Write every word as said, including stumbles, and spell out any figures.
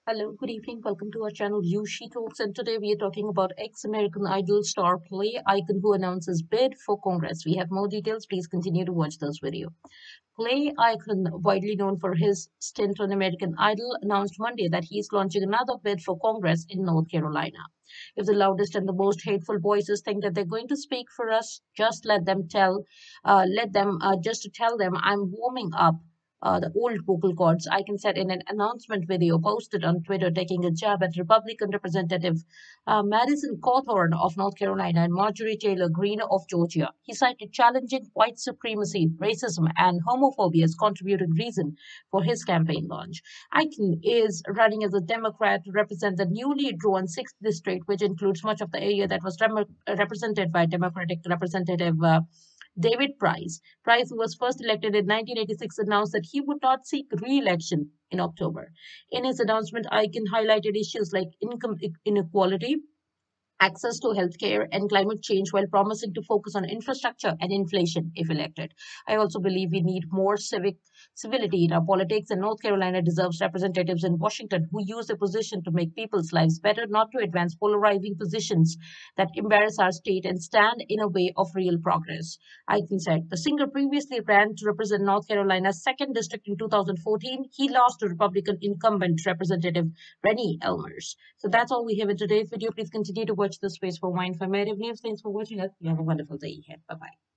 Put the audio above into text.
Hello, good evening. Welcome to our channel Yushi Talks, and today we are talking about ex-American Idol star Play Icon who announces bid for Congress. We have more details. Please continue to watch this video. Play Icon, widely known for his stint on American Idol, announced Monday that he is launching another bid for Congress in North Carolina. If the loudest and the most hateful voices think that they're going to speak for us, just let them tell, uh, let them uh, just to tell them I'm warming up uh, the old vocal cords. I can said in an announcement video posted on Twitter, taking a jab at Republican Representative uh, Madison Cawthorn of North Carolina and Marjorie Taylor Greene of Georgia. He cited challenging white supremacy, racism, and homophobia as contributing reason for his campaign launch. Icon is running as a Democrat to represent the newly drawn sixth district, which includes much of the area that was rem- represented by Democratic Representative uh, David Price. Price, who was first elected in nineteen eighty-six, announced that he would not seek re-election in October. In his announcement, Icon highlighted issues like income inequality, access to healthcare, and climate change while promising to focus on infrastructure and inflation if elected. I also believe we need more civic civility in our politics, and North Carolina deserves representatives in Washington who use their position to make people's lives better, not to advance polarizing positions that embarrass our state and stand in a way of real progress. Icahn said the singer previously ran to represent North Carolina's second district in two thousand fourteen. He lost to Republican incumbent Representative Rennie Elmers. So that's all we have in today's video. Please continue to watch this space for more informative news. Thanks for watching us. You have a wonderful day ahead. Bye bye.